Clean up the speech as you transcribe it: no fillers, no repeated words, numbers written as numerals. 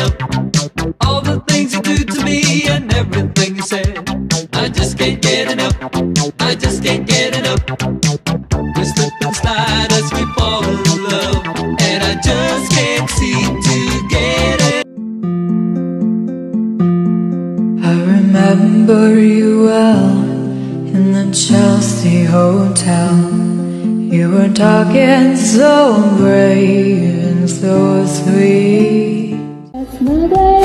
enough. All the things you do to me and everything you said, I just can't get enough. I just can't get enough. We slip and slide as we fall in love, and I just can't seem to get it. I remember you well in the Chelsea Hotel. You were talking so brave and so sweet.